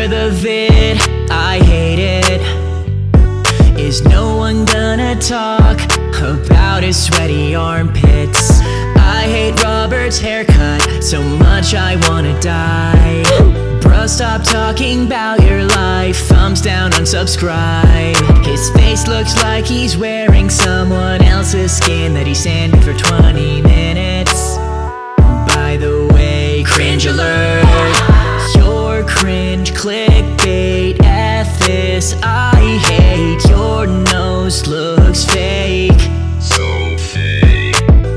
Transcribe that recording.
for the vid, I hate it. Is no one gonna talk about his sweaty armpits? I hate Robert's haircut so much I wanna die. Bruh, stop talking about your life, thumbs down, unsubscribe. His face looks like he's wearing someone else's skin that he sanded for 20 minutes. By the way, cringe alert.